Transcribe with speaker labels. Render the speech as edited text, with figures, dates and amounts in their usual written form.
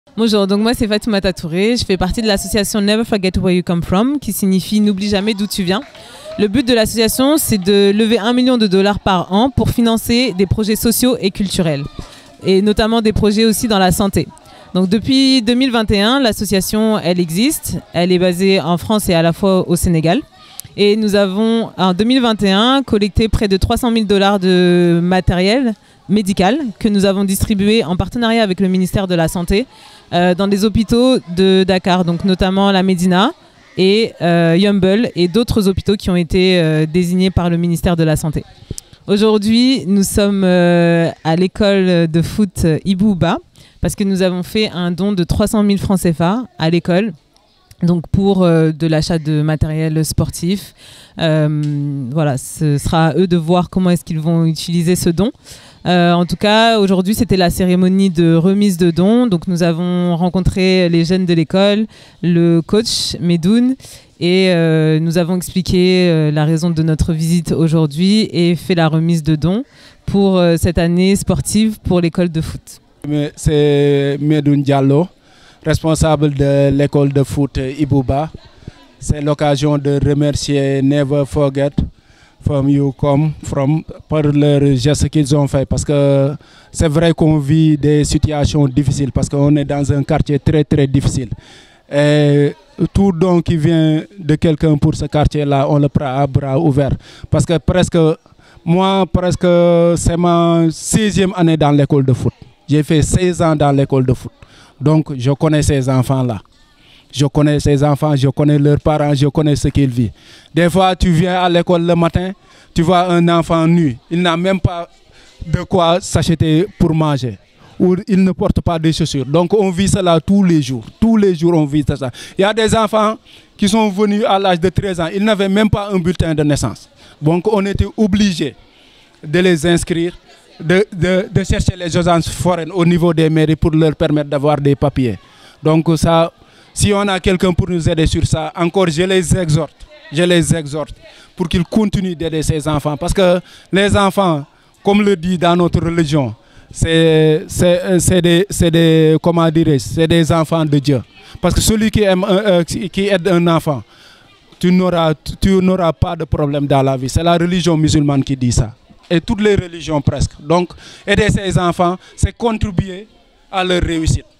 Speaker 1: Bonjour, donc moi c'est Fatoumata Touré, je fais partie de l'association Never Forget Where You Come From, qui signifie N'oublie jamais d'où tu viens. Le but de l'association, c'est de lever 1 million de dollars par an pour financer des projets sociaux et culturels, et notamment des projets aussi dans la santé. Donc depuis 2021, l'association, elle existe, elle est basée en France et à la fois au Sénégal. Et nous avons en 2021 collecté près de 300 000 dollars de matériel médical que nous avons distribué en partenariat avec le ministère de la Santé dans des hôpitaux de Dakar, donc notamment la Médina et Yeumbeul et d'autres hôpitaux qui ont été désignés par le ministère de la Santé. Aujourd'hui, nous sommes à l'école de foot Ibouba parce que nous avons fait un don de 300 000 francs CFA à l'école. Donc pour de l'achat de matériel sportif. Voilà, ce sera à eux de voir comment est-ce qu'ils vont utiliser ce don. En tout cas, aujourd'hui, c'était la cérémonie de remise de dons. Donc nous avons rencontré les jeunes de l'école, le coach Medoun, et nous avons expliqué la raison de notre visite aujourd'hui et fait la remise de dons pour cette année sportive pour l'école de foot.
Speaker 2: C'est Medoun Diallo, responsable de l'école de foot Ibouba. C'est l'occasion de remercier Never Forget Where You Come From pour leur geste qu'ils ont fait. Parce que c'est vrai qu'on vit des situations difficiles, parce qu'on est dans un quartier très très difficile. Et tout don qui vient de quelqu'un pour ce quartier-là, on le prend à bras ouverts. Parce que moi, c'est ma 6e année dans l'école de foot. J'ai fait 16 ans dans l'école de foot. Donc, je connais ces enfants-là. Je connais ces enfants, je connais leurs parents, je connais ce qu'ils vivent. Des fois, tu viens à l'école le matin, tu vois un enfant nu. Il n'a même pas de quoi s'acheter pour manger. Ou il ne porte pas de chaussures. Donc, on vit cela tous les jours. Tous les jours, on vit ça. Il y a des enfants qui sont venus à l'âge de 13 ans. Ils n'avaient même pas un bulletin de naissance. Donc, on était obligés de les inscrire, de chercher les agences foraines au niveau des mairies pour leur permettre d'avoir des papiers. Donc ça, si on a quelqu'un pour nous aider sur ça, encore je les exhorte pour qu'ils continuent d'aider ces enfants. Parce que les enfants, comme le dit dans notre religion, c'est des enfants de Dieu. Parce que celui qui aide un enfant, tu n'auras pas de problème dans la vie. C'est la religion musulmane qui dit ça. Et toutes les religions presque. Donc, aider ces enfants, c'est contribuer à leur réussite.